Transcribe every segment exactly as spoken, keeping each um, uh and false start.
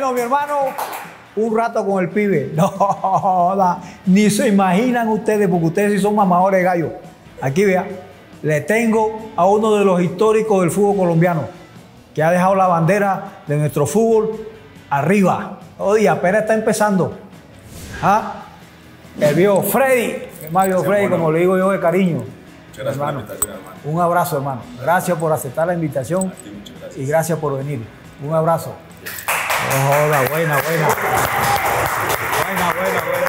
Bueno, mi hermano, un rato con el pibe. No, joda, ni se imaginan ustedes, porque ustedes sí son mamadores de gallo. Aquí, vea, le tengo a uno de los históricos del fútbol colombiano, que ha dejado la bandera de nuestro fútbol arriba. Oye, apenas está empezando. ¿Ah? El viejo Freddy, el más viejo Freddy, como le digo yo de cariño. Muchas gracias por la invitación, hermano. Un abrazo, hermano. Gracias por aceptar la invitación. A ti, muchas gracias. Y gracias por venir. Un abrazo. Oh, joda, buena, buena. Buena, buena, buena.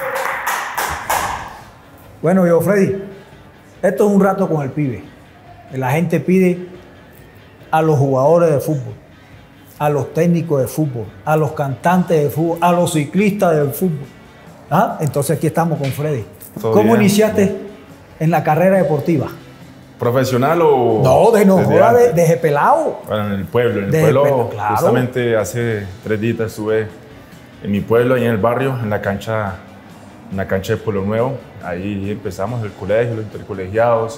Bueno, viejo Freddy, esto es un rato con el pibe. La gente pide a los jugadores de fútbol, a los técnicos de fútbol, a los cantantes de fútbol, a los ciclistas del fútbol. ¿Ah? Entonces aquí estamos con Freddy. ¿Cómo bien? iniciaste en la carrera deportiva? ¿Profesional o...? No, de no desde joda, de, antes? desde pelado. Bueno, en el pueblo. En el Desde pueblo, pe- claro. justamente hace tres días estuve en mi pueblo, ahí en el barrio, en la cancha, en la cancha de Pueblo Nuevo. Ahí empezamos el colegio, los intercolegiados.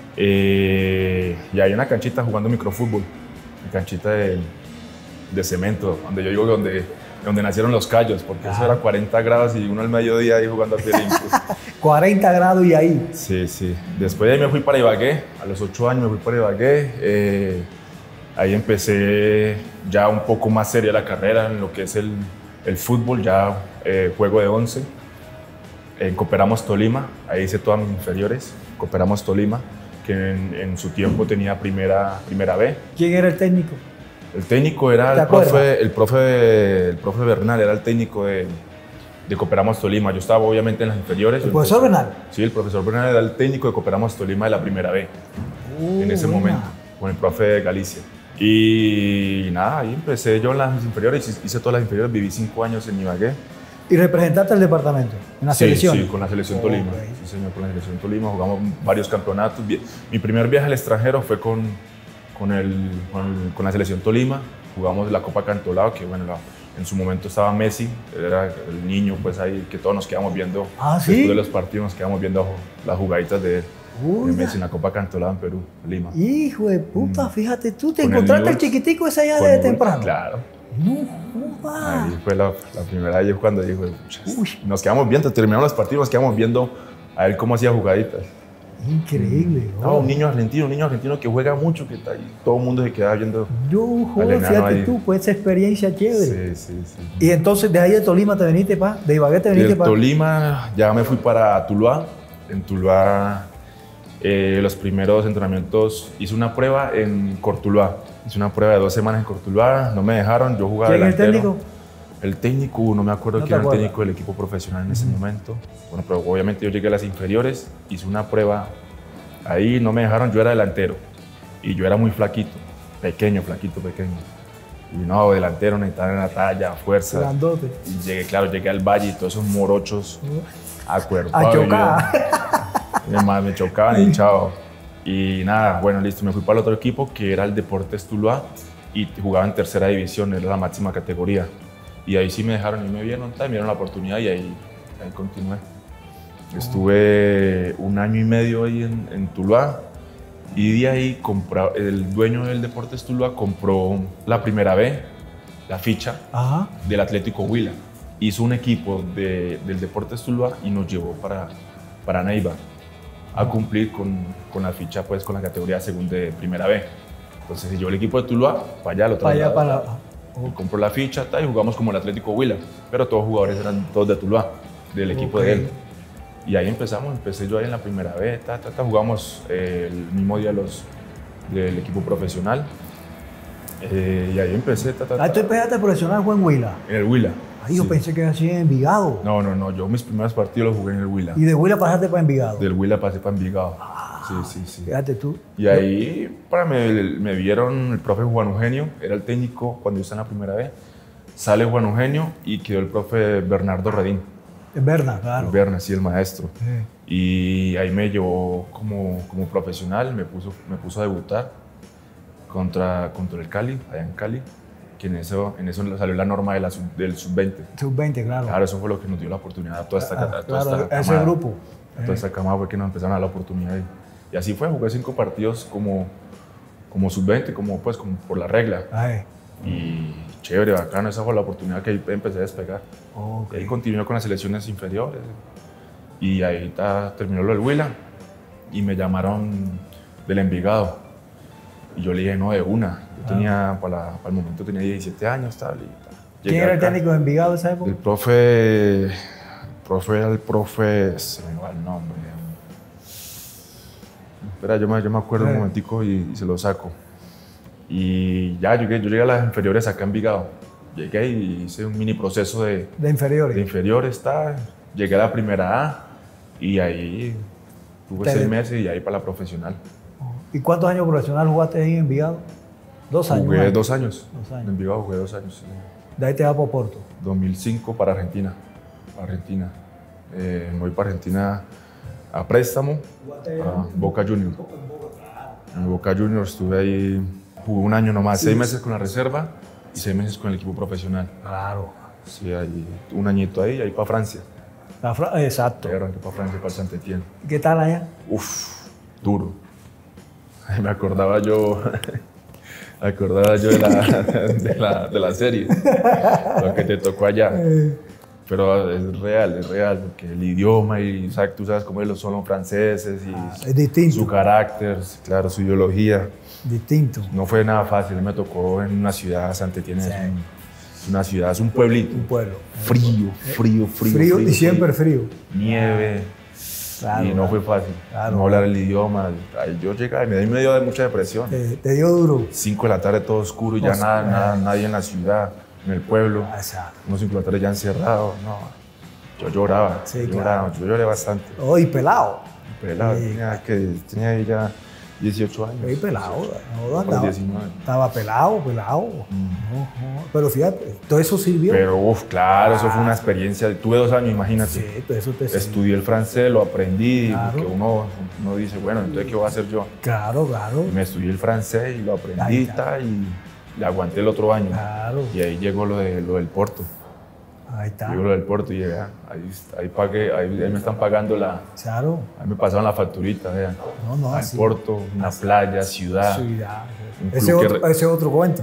Eh, y hay una canchita jugando microfútbol, una canchita de, de cemento, donde yo digo donde, donde nacieron los callos, porque eso era cuarenta grados y uno al mediodía ahí jugando a pie limpio. cuarenta grados y ahí. Sí, sí. Después de ahí me fui para Ibagué, a los ocho años me fui para Ibagué. Eh, ahí empecé ya un poco más seria la carrera en lo que es el, el fútbol, ya eh, juego de once. En Cooperamos Tolima, ahí hice todas mis inferiores, Cooperamos Tolima, que en, en su tiempo tenía primera, primera B. ¿Quién era el técnico? El técnico era ¿Te el acuerdas? profe, el, profe, el profe Bernal, era el técnico de, de Cooperamos Tolima. Yo estaba obviamente en las inferiores. ¿El Yo profesor empecé- Bernal? Sí, el profesor Bernal era el técnico de Cooperamos Tolima de la primera B, Uh, en ese buena. momento, con el profe de Galicia. Y nada, ahí empecé yo en las inferiores, hice todas las inferiores, viví cinco años en Ibagué. ¿Y representaste al departamento en la Sí, selección? sí, con la selección Tolima. Ok. Sí, señor, con la selección Tolima. Jugamos varios campeonatos. Vi- Mi primer viaje al extranjero fue con, con, el, con, con la selección Tolima. Jugamos la Copa Cantolao, que bueno, la- en su momento estaba Messi, él era el niño, pues ahí que todos nos quedamos viendo. Ah, ¿sí? Después de los partidos nos quedamos viendo las jugaditas de, Uy, de Messi en la Copa Cantolao en Perú, Lima. Hijo de puta, fíjate tú, te Con el encontraste el Newell's. chiquitico ese allá Con desde Newell's, temprano. Claro. No jodas. Ahí fue la, la primera vez cuando dijo, "Puchas". Nos quedamos viendo, terminamos los partidos, nos quedamos viendo a él cómo hacía jugaditas. Increíble. No, un niño argentino, un niño argentino que juega mucho, que está ahí, todo el mundo se queda viendo. Yo, joder, enano fíjate ahí. tú, pues esa experiencia chévere. Sí, sí, sí. Y entonces de ahí de Tolima te viniste pa, de Ibagué te viniste De pa. Tolima ya me fui para Tuluá. En Tuluá, eh, los primeros entrenamientos, hice una prueba en Cortuluá. Hice una prueba de dos semanas en Cortuluá, no me dejaron, yo jugaba ¿Quién es el delantero. técnico? El técnico, no me acuerdo ¿No te quién era el acuerdas? técnico del equipo profesional en ese momento. Bueno, pero obviamente yo llegué a las inferiores, hice una prueba ahí, no me dejaron, yo era delantero. Y yo era muy flaquito, pequeño, flaquito, pequeño. Y no, delantero, necesitaba la talla, fuerza. Grandote. Y llegué, claro, llegué al valle y todos esos morochos A acuerpados. chocar. Y yo, me, me chocaban y chao. Y nada, bueno, listo, me fui para el otro equipo que era el Deportes Tuluá y jugaba en tercera división, era la máxima categoría. Y ahí sí me dejaron y me vieron, tal, me dieron la oportunidad y ahí, ahí continué. Estuve un año y medio ahí en, en Tuluá y de ahí compra, el dueño del Deportes Tuluá compró la primera B, la ficha Ajá. del Atlético Huila. Hizo un equipo de, del Deportes Tuluá y nos llevó para, para Neiva a cumplir con, con la ficha, pues con la categoría segunda de primera B. Entonces yo el equipo de Tuluá para allá lo Para allá, trasladó. para. Y compró la ficha tal, y jugamos como el Atlético Huila, pero todos los jugadores eran todos de Tuluá, del equipo Ok. de él. Y ahí empezamos, empecé yo ahí en la primera vez, ta, ta, ta, jugamos eh, el mismo día los, del equipo profesional. Eh, y ahí empecé, ta, ta, Ah, ta, tú empezaste profesional fue en Huila. en el Huila. Ay, yo Sí. pensé que era así en Envigado. No, no, no, yo mis primeros partidos los jugué en el Huila. Y de Huila pasaste para Envigado. Del Huila pasé para Envigado. Sí, sí, sí. Fíjate tú. Y ahí para me, me vieron el profe Juan Eugenio, era el técnico cuando yo estaba en la primera vez. Sale Juan Eugenio y quedó el profe Bernardo Redín. Es verdad, claro. Berna, sí, el maestro. Sí. Y ahí me llevó como, como profesional, me puso, me puso a debutar contra, contra el Cali, allá en Cali, que en eso, en eso salió la norma de la sub- del sub veinte. sub veinte, claro. Claro, eso fue lo que nos dio la oportunidad a toda esta, Ah, a toda claro, esta a ese camada. grupo. A toda esta camada fue que nos empezaron a dar la oportunidad. Y, y así fue, jugué cinco partidos como, como sub veinte, como, pues, como por la regla. Ay. Y chévere, bacano, esa fue la oportunidad que ahí empecé a despegar. Okay. Ahí continué con las selecciones inferiores y ahí ta, terminó lo del Huila y me llamaron del Envigado. Y yo le dije, no, de una. Yo ah. tenía, para, la, para el momento tenía diecisiete años, tal. Y, tal. ¿Quién era el técnico de Envigado esa época? El profe, el profe era el profe, se me va el nombre. Espera, yo me, yo me acuerdo eh. un momentico y, y se lo saco. Y ya llegué, yo llegué a las inferiores acá en Envigado. Llegué y hice un mini proceso de, de inferiores. De inferiores, tal. Llegué a la primera A y ahí tuve Te... seis meses y ahí para la profesional. ¿Y cuántos años profesional jugaste ahí en Envigado? Dos años. Jugué dos años. Dos años. En Envigado jugué dos años. Sí. De ahí te vas por Porto. dos mil cinco para Argentina. Para Argentina. Eh, me voy para Argentina a préstamo a Boca Juniors. En Boca Juniors estuve ahí, jugué un año nomás, sí. seis meses con la reserva y seis meses con el equipo profesional. Claro. Sí, ahí, un añito ahí, ahí para Francia. La Fra Exacto. Ahí arranqué para Francia, para Saint-Étienne. ¿Qué tal allá? Uf, duro. Me acordaba yo, me acordaba yo de la, de la, de la serie, lo que te tocó allá. Pero es real, es real, porque el idioma y ¿sabes? Tú sabes cómo son los franceses y ah, es distinto. Su carácter, claro, su ideología. Distinto. No fue nada fácil, me tocó en una ciudad, Saint-Étienne sí. es, un, es una ciudad, es un pueblito. Un pueblo. Frío, frío, frío. Frío, frío y siempre frío. Nieve. Claro, y no claro. fue fácil, claro. no hablar el idioma. Ahí yo llegué y me dio medio de mucha depresión. ¿Te, te dio duro? Cinco de la tarde todo oscuro y ya pues, nada, nada, nadie en la ciudad, en el pueblo. Exacto. Unos cinco de la tarde ya encerrados. No, yo lloraba, sí, yo, claro. lloraba yo lloré bastante. Oh, y pelado. Pelado, sí. tenía, que, tenía ahí ya dieciocho años. Y pelado, no, no, estaba, estaba pelado, pelado. Mm. No, no. Pero fíjate, todo eso sirvió. Pero uff, claro, ah. eso fue una experiencia. Tuve dos años, imagínate. Sí, pero eso te Estudié sirvió. El francés, lo aprendí, claro. porque uno, uno dice, bueno, entonces ¿qué voy a hacer yo? Claro, claro. Y me estudié el francés y lo aprendí ta, y le aguanté el otro año. Claro. Y ahí llegó lo, de, lo del Porto. Ahí está. Llegó lo del Porto y llegué, ahí, ahí, pagué, ahí, ahí me están pagando la... Claro. Ahí me pasaron la facturita, vean. No, no, al así. Porto, una así. Playa, ciudad. Ciudad. Ese otro, re, ese otro cuento.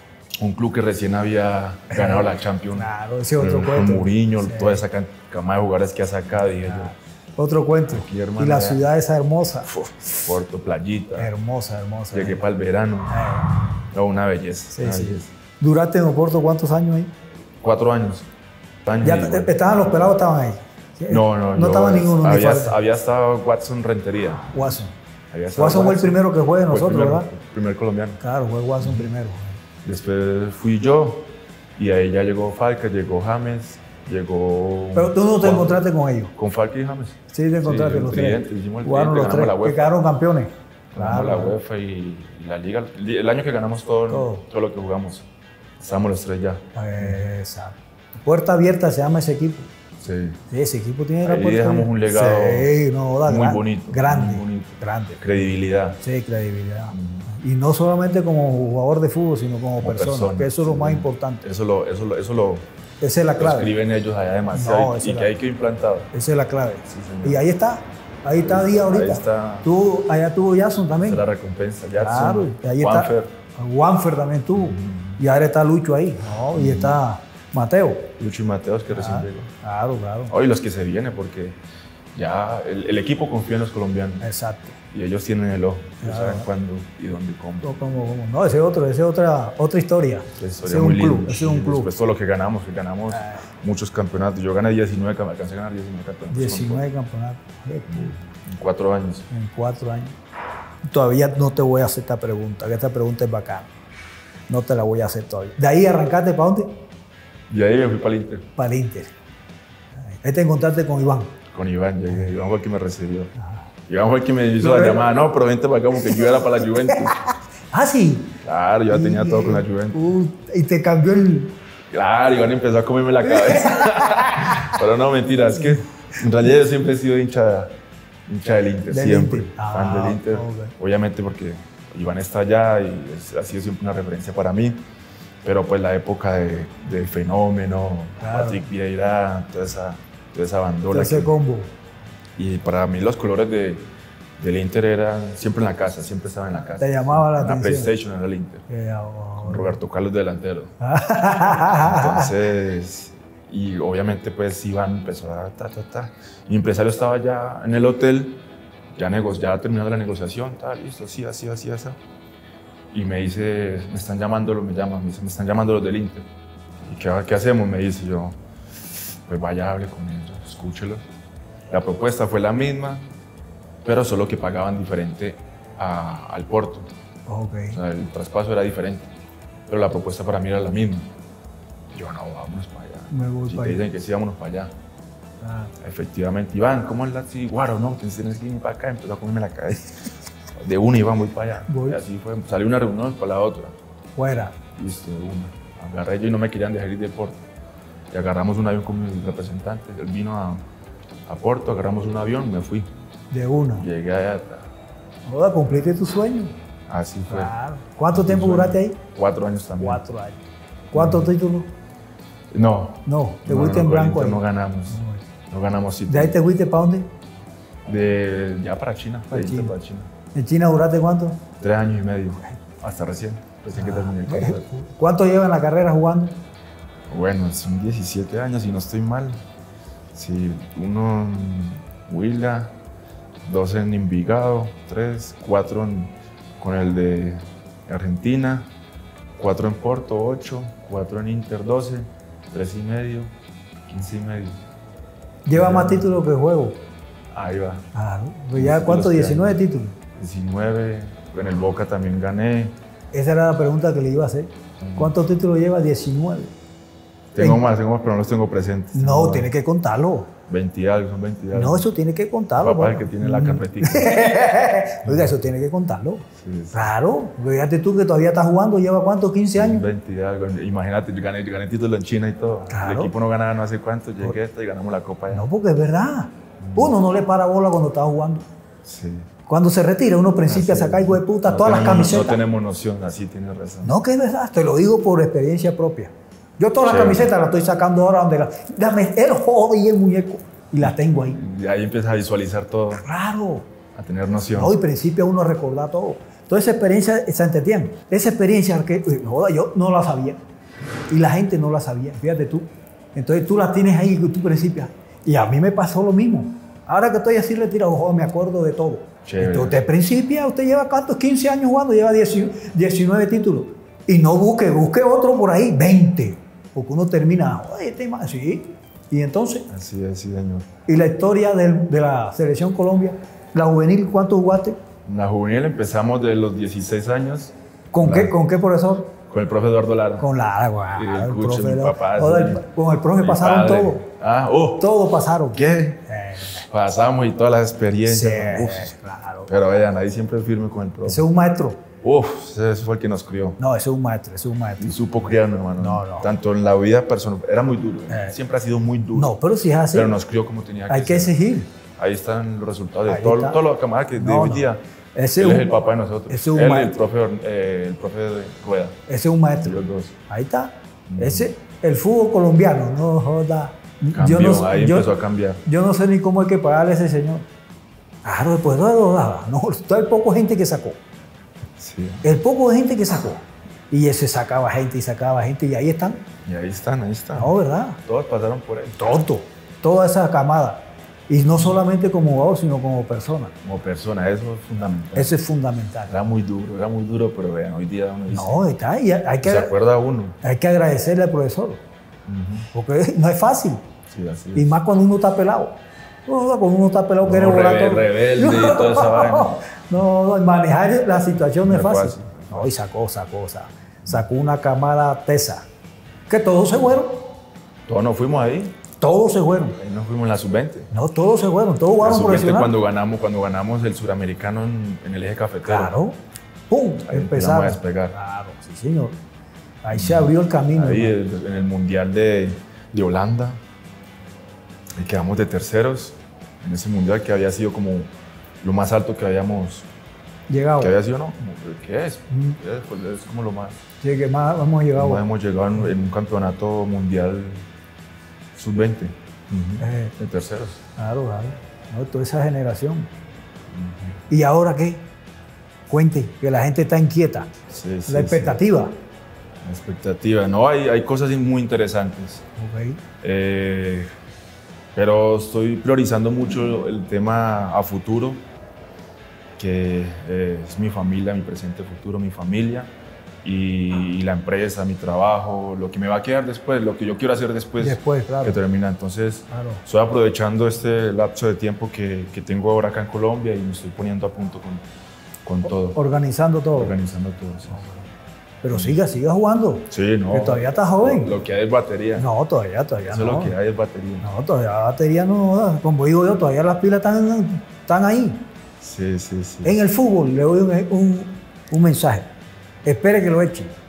Un club que recién había ganado la Champions. Claro, ese otro con, cuento. Con Mourinho, sí. toda esa cama de jugadores que ha sacado, dije claro. yo. Otro cuento. Aquí, hermano, y la ciudad esa hermosa. Uf, Porto, playita. Hermosa, hermosa. Llegué eh. para el verano. Eh. No, una belleza. Sí, una sí. belleza. ¿Duraste en Oporto cuántos años ahí? Cuatro años. años ¿Ya estaban los pelados estaban ahí? No, no. No estaba ninguno. Había, había estado Watson Rentería. Watson. Watson, Watson fue el primero que fue de nosotros, primero, ¿verdad? El primer colombiano. Claro, fue Watson primero. Después fui yo y ahí ya llegó Falca, llegó James, llegó... Pero tú no te Juan, encontraste con ellos. Con Falca y James. Sí, te encontraste sí, los tres. tres. Hicimos el Jugaron los tres, que quedaron campeones. Ganamos claro. la UEFA y, y la Liga. El año que ganamos todo, todo. todo lo que jugamos. Estábamos los tres ya. Exacto. Puerta abierta se llama ese equipo. Sí. Sí, ese equipo tiene ahí la puerta dejamos abierta. un legado sí, no, da, muy gran, bonito. Grande. Muy bonito. Grande. Credibilidad. Sí, credibilidad. Mm. Y no solamente como jugador de fútbol, sino como, como persona, persona, que eso es lo más importante. Eso lo, eso lo, eso lo, esa es la clave. Lo escriben ellos allá demasiado no, y, y que hay que implantar. Esa es la clave. Sí, y ahí está. Ahí está Díaz ahorita. Ahí está. Tú, allá tuvo Jason también. Esa es la recompensa. Jason, claro. Y ahí Juanfer. está. Juanfer también tuvo. Mm. Y ahora está Lucho ahí. ¿no? Mm. Y está Mateo. Lucho y Mateo es que claro, recién llegó. Claro, claro. Hoy los que se vienen porque ya el, el equipo confía en los colombianos. Exacto. Y ellos tienen el ojo. Claro. Saben cuándo y dónde y cómo. No, cómo, cómo. No, ese es otro, ese es otra, otra historia. Esa historia ese es muy un club. Lindo. Ese es un club. Después todo lo que ganamos, que ganamos ah. muchos campeonatos. Yo gané diecinueve, alcancé a ganar diecinueve campeonatos. diecinueve campeonatos. En cuatro años. En cuatro años. Todavía no te voy a hacer esta pregunta, que esta pregunta es bacana. No te la voy a hacer todavía. ¿De ahí arrancaste para dónde? Y ahí me fui para el Inter. Para el Inter. Ahí te encontraste con Iván. Con Iván, llegué. Iván fue el que me recibió. Ajá. Iván fue el que me hizo no, la llamada. No, pero vente para acá, como que yo era para la Juventus. ¿Ah, sí? Claro, yo ya tenía y, todo con la Juventus. Uh, y te cambió el... Claro, Iván empezó a comerme la cabeza. Pero no, mentira, es que en realidad yo siempre he sido hincha, hincha del Inter, del siempre. Inter. Fan Ah, del Inter. Okay. Obviamente porque Iván está allá y es, ha sido siempre una referencia para mí. Pero pues la época de, de Fenómeno, claro. Patrick Vieira, toda esa, toda esa bandola. Ese que, combo. Y para mí los colores de, Del Inter era siempre en la casa, siempre estaba en la casa. Te llamaba la en atención. La PlayStation era el Inter. Eh, Con Roberto Carlos delantero. Entonces, y obviamente pues Iván empezó a ta, ta, ta. Mi empresario estaba ya en el hotel, ya, nego ya terminando la negociación, tal, listo, sí, así, así, así. Y me dice, me están llamando, me llaman, me dice, me están llamando los del Inter. ¿Y qué, qué hacemos? Me dice yo, pues vaya, hable con ellos, escúchelo. La propuesta fue la misma, pero solo que pagaban diferente a, al Porto. Okay. O sea, el traspaso era diferente, pero la propuesta para mí era la misma. Yo, no, vámonos para allá. Me voy si para te allá. dicen que sí, vámonos para allá. Ah. Efectivamente, Iván, ¿cómo es la así? Guaro, no, tienes que ir para acá. Empezó a comerme la cabeza. De una, Iván, voy para allá. Voy. Y así fue. Salió una reunión para la otra. Fuera. Listo, de una. Agarré yo y no me querían dejar ir de Porto. Y agarramos un avión con mi representante. Él vino a, a Porto, agarramos un avión y me fui. De una. Llegué allá. Joda, cumpliste tu sueño. Así fue. Claro. ¿Cuánto tiempo duraste ahí? Cuatro años también. Cuatro años. ¿Cuántos títulos? No. No, te no, fuiste no, en blanco ahorita ahí. No ganamos. No ganamos sitio. ¿De ahí te fuiste para dónde? De ya para China. Para de China. para China. ¿En China duraste cuánto? Tres años y medio. Hasta recién. Recién que terminé el contrato. ¿Cuánto lleva en la carrera jugando? Bueno, son diecisiete años y no estoy mal. Sí, uno en Huila, dos en Envigado, tres, cuatro en, con el de Argentina, cuatro en Porto, ocho, cuatro en Inter, doce, tres y medio, quince y medio. Lleva Ya. más títulos que juego. Ahí va. Claro. Pues ya, ¿cuántos? diecinueve títulos. diecinueve, en el Boca también gané. Esa era la pregunta que le iba a hacer. ¿Cuántos títulos lleva? diecinueve. Tengo En- más, tengo más, pero no los tengo presentes. No, Tengo tiene que contarlo. veinte y algo, son veinte y algo. No, eso tiene que contarlo. Papá es el bueno. que tiene la carpetica. Oiga, eso tiene que contarlo. Sí, sí. Claro. Fíjate tú que todavía estás jugando, ¿lleva cuánto? ¿quince años? veinte y algo. Imagínate, yo gané, yo gané título en China y todo. Claro. El equipo no ganaba no hace cuánto, llegué hasta y ganamos la copa allá. No, porque es verdad. Uno no le para bola cuando está jugando. Sí. Cuando se retira, uno principia a Así sacar es. hijo de puta No todas las tenemos- camisetas. No tenemos noción, así tienes razón. No, que es verdad, te lo digo por experiencia propia. Yo todas las Chévere. camisetas las estoy sacando ahora donde las... Dame el joven y el muñeco y las tengo ahí. Y ahí empiezas a visualizar todo, Claro. a tener noción. No, y principio uno a recordar todo. Toda esa experiencia, ¿se entiende? Esa experiencia que uy, no, yo no la sabía. Y la gente no la sabía, fíjate tú. Entonces tú la tienes ahí y tú principias. Y a mí me pasó lo mismo. Ahora que estoy así retirado, joder, me acuerdo de todo. Chévere. Entonces usted principia, usted lleva cuántos, quince años jugando, lleva diecinueve títulos. Y no busque, busque otro por ahí, veinte. Porque uno termina, joder, este más, sí. Y entonces, Así es, sí, señor. y la historia del- de la Selección Colombia, la juvenil, ¿cuánto jugaste? En la juvenil empezamos de los dieciséis años. ¿Con, La- qué, ¿Con qué profesor? Con el profe Eduardo Lara. Con la agua. Y el el Cucho, profe, mi ¿no? papá, Joder, sí. el- con el profe Mi pasaron padre. todo. Ah, oh. Todo pasaron. ¿Qué? Eh, Pasamos y todas las experiencias. sí, Uf. claro. Pero vean, ahí siempre firme con el profe. Ese es un maestro. Uf, ese fue el que nos crió. No, ese es un maestro, ese es un maestro. Y supo criarnos, hermano. No, no. Tanto en la vida personal. Era muy duro. Eh. Siempre ha sido muy duro. No, pero si es así, Pero nos crió como tenía que hay que ser. exigir. Ahí están los resultados de Ahí todo- está. todos los camaradas que de No, hoy no. día. Ese Él es es un- el papá de nosotros. ese es un Él y el maestro. profe, eh, el profe de Rueda. Ese es un maestro. Los dos. Ahí está. Ese, el fútbol colombiano, no joda. Cambió, Yo no, sé- ahí yo- empezó a cambiar. Yo no sé ni cómo hay que pagarle a ese señor. Claro, después de todo, no, está el poco gente que sacó. Sí. El poco de gente que sacó. Y ese sacaba gente y sacaba gente y ahí están. Y ahí están, ahí están. No, ¿verdad? Todos pasaron por ahí. Tonto. Toda esa camada. Y no solamente como jugador, sino como persona. Como persona, eso es fundamental. Eso es fundamental. Era muy duro, era muy duro, pero vean, hoy día uno dice, No, está. Y hay se que, acuerda uno. hay que agradecerle al profesor. Ujú. Porque no es fácil. Sí, así Y es. más cuando uno está pelado. No, cuando uno está pelado, quiere No, volar rebe- todo. rebelde y toda esa vaina. No, no, manejar la situación no es No es fácil. fácil. No, y sacó, sacó, sacó. Sacó una camada tesa. Que todos se fueron. Todos nos fuimos ahí. Todos se fueron. Ahí nos fuimos en la sub veinte. No, todos se fueron. Todos La jugaron sub veinte profesional. cuando ganamos, cuando ganamos el suramericano en, en el eje cafetero. Claro. ¡Pum! Ahí Empezaron. empezamos a despegar. Claro, sí, señor. Ahí se abrió el camino. Ahí hermano. el- en el mundial de, de Holanda. Y quedamos de terceros en ese mundial que había sido como lo más alto que habíamos, Llegado. que había sido, ¿no? Como, ¿qué es? Mm. ¿Qué es? Pues es como lo más. Sí, que más hemos llegado. Como hemos llegado en, en un campeonato mundial sub veinte. Eh. De terceros. Claro, claro. No, toda esa generación. Uh-huh. ¿Y ahora qué? Cuente, que la gente está inquieta. Sí, sí, la expectativa. Sí. La expectativa. No, hay, hay cosas muy interesantes. Okay. Eh, pero estoy priorizando mucho el tema a futuro, que eh, es mi familia, mi presente futuro, mi familia. Y, y la empresa, mi trabajo, lo que me va a quedar después, lo que yo quiero hacer después, después claro. que termina. Entonces, claro. estoy aprovechando este lapso de tiempo que, que tengo ahora acá en Colombia y me estoy poniendo a punto con, con todo. Organizando todo. Organizando todo, sí. Pero siga, siga jugando. Sí, no. Que todavía está joven. Lo, lo que hay es batería. No, todavía, todavía Eso no. Eso es lo que hay es batería. No, todavía la batería no. Como digo yo, todavía las pilas están, están ahí. Sí, sí, sí. En el fútbol le doy un, un, un mensaje. Espere que lo echen.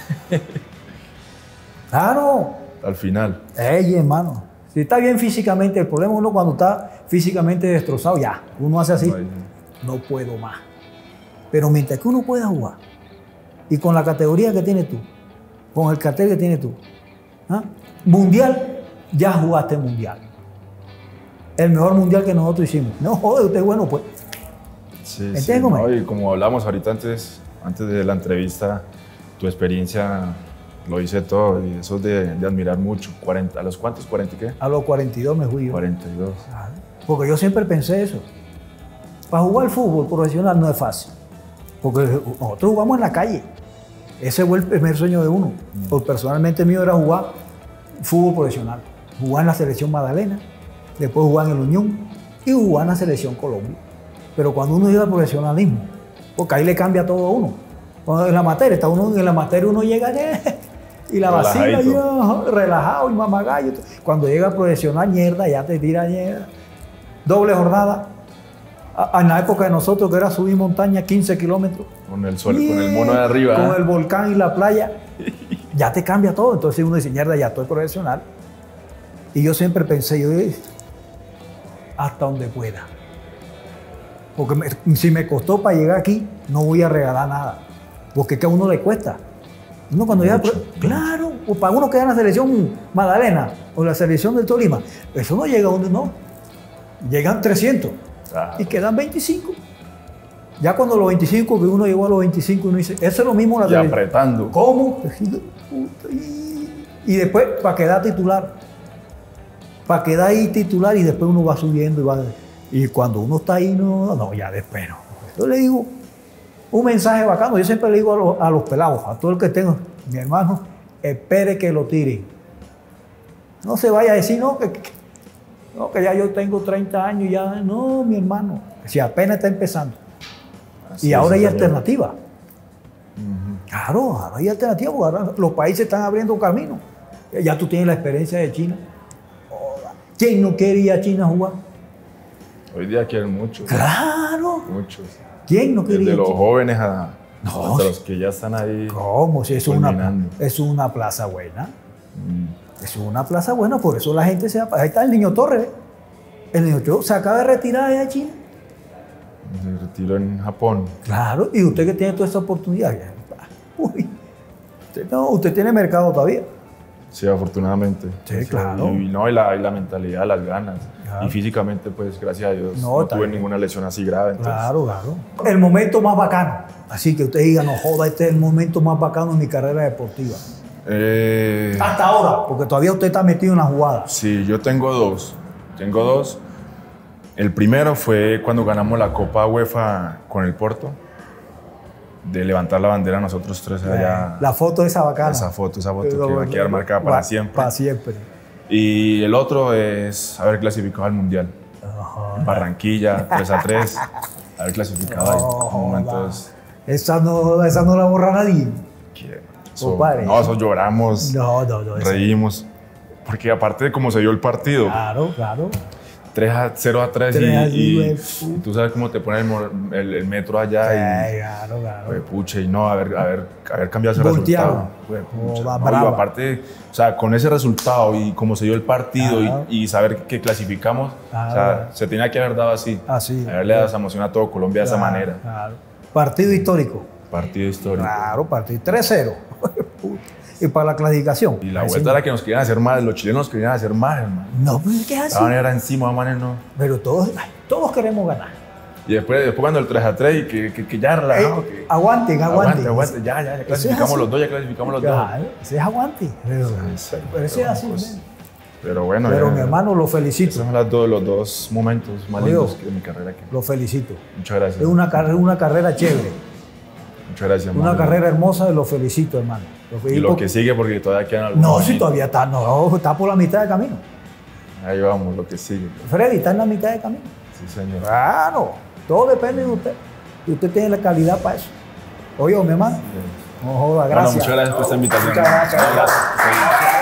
Claro. Al final. Ey, hermano. Si está bien físicamente, el problema es uno cuando está físicamente destrozado, ya. Uno hace así. No puedo más. Pero mientras que uno pueda jugar, y con la categoría que tienes tú, con el cartel que tienes tú, ¿ah? Mundial, ya jugaste mundial. El mejor mundial que nosotros hicimos. No, joder, usted es bueno, pues. Sí, sí, no, y como hablamos ahorita antes, antes de la entrevista, tu experiencia lo hice todo y eso es de, de admirar mucho. cuarenta, ¿a los cuántos? ¿cuarenta y qué? A los cuarenta y dos me fui yo. cuarenta y dos. Porque yo siempre pensé eso. Para jugar fútbol profesional no es fácil. Porque nosotros jugamos en la calle. Ese fue el primer sueño de uno. Mm. Porque personalmente mío era jugar fútbol profesional. Jugar en la selección Magdalena, después jugar en el Unión y jugar en la selección Colombia. Pero cuando uno llega al profesionalismo, porque ahí le cambia todo a uno. Cuando en la materia, está uno, en la materia uno llega y la vacila, yo, relajado y mamagallo. Cuando llega a profesional, mierda, ya te tira mierda. Doble jornada. En la época de nosotros, que era subir montaña quince kilómetros. Con el sol, yeah, con el mono de arriba. Con ¿eh? El volcán y la playa. Ya te cambia todo. Entonces uno dice, mierda, ya estoy profesional. Y yo siempre pensé, yo hasta donde pueda. Porque me, si me costó para llegar aquí, no voy a regalar nada. Porque es que a uno le cuesta. Uno cuando llega, claro, o para uno que en la selección Magdalena o la selección del Tolima, eso no llega a donde no. Llegan trescientos. Ah. Y quedan veinticinco. Ya cuando los veinticinco, que uno llegó a los veinticinco, uno dice, eso es lo mismo la y apretando. ¿Cómo? Y después, para quedar titular. Para quedar ahí titular y después uno va subiendo y va. Y cuando uno está ahí, no, no, ya después no. Yo le digo un mensaje bacano. Yo siempre le digo a los, a los pelados, a todo el que tenga, mi hermano, espere que lo tiren. No se vaya a decir, no, que, que No, que ya yo tengo treinta años, ya no, mi hermano. Si apenas está empezando. Así y ahora hay alternativa. Uh-huh. Claro, ahora hay alternativa, porque ahora los países están abriendo camino. Ya tú tienes la experiencia de China. ¿Quién no quiere ir a China a jugar? Hoy día quieren muchos. Claro. Muchos. ¿Quién no quiere ir? Desde los jóvenes a, no, hasta los que ya están ahí. ¿Cómo? Si es una, es una plaza buena. Mm. Es una plaza buena, por eso la gente se va. Ahí está el Niño Torres. El Niño Torres se acaba de retirar de China. Se retiró en Japón. Claro, y usted que tiene toda esa oportunidad. Uy, usted, no, usted tiene mercado todavía. Sí, afortunadamente. Sí, sí, claro. Y, no, y, la, y la mentalidad, las ganas. Claro. Y físicamente, pues, gracias a Dios, no, no tuve ninguna lesión así grave. Entonces. Claro, claro. El momento más bacano. Así que usted diga, no joda, este es el momento más bacano de mi carrera deportiva. Eh, Hasta ahora, porque todavía usted está metido en la jugada. Sí, yo tengo dos. Tengo dos. El primero fue cuando ganamos la Copa UEFA con el Porto. De levantar la bandera nosotros tres allá. La foto esa bacana. Esa foto, esa foto Pero, que va a quedar marcada para siempre. Para siempre. Y el otro es haber clasificado al Mundial. Ajá. Barranquilla, tres a tres. Haber clasificado ahí. Oh, momentos. Esa no, esa no la borra nadie. Eso, no, eso lloramos, no, no, no, reímos. Porque aparte de cómo se dio el partido. Claro, claro. tres a cero a tres y, y, y tú sabes cómo te pone el, el, el metro allá. Sí, y, claro, claro. Pues, pucha, y no, haber, haber, haber cambiado ese resultado. Pues, pucha, oh, no, y aparte, o sea, con ese resultado y cómo se dio el partido claro. y, y saber que clasificamos, claro. o sea, se tenía que haber dado así. Así. Haberle dado esa emoción a todo Colombia de claro, esa manera. Claro. Partido histórico. Partido histórico. Claro, partido tres cero. Y para la clasificación. Y la vuelta era que nos querían hacer más, los chilenos querían hacer más, hermano. No, pero ¿qué es así? La manera encima, hermano, no. Pero todos, ay, todos queremos ganar. Y después, después cuando el tres a tres y que, que, que ya relajado. Eh, que, aguanten, aguanten. aguante, aguante, ya, ya, ya clasificamos es los dos, ya clasificamos los dos. Claro, ese es aguante. Pero, Sí, pero ese es así. pues, ¿no? Pero bueno, Pero ya, mi hermano, lo felicito. esos son las dos, los dos momentos más Oye, lindos que de mi carrera. Aquí. Lo felicito. Muchas gracias. Es una, carrera, una carrera chévere. Muchas gracias. Una Mario. carrera hermosa y lo felicito, hermano. Lo Y felicito. lo que sigue, porque todavía quedan algunos. No, si añitos. todavía está, no, está por la mitad de camino. Ahí vamos, lo que sigue. Freddy está en la mitad de camino. Sí, señor. Claro, todo depende de usted. Y usted tiene la calidad para eso. Oye, mi hermano. No joda, Bueno, gracias. muchas gracias por esta invitación. Muchas gracias. Gracias.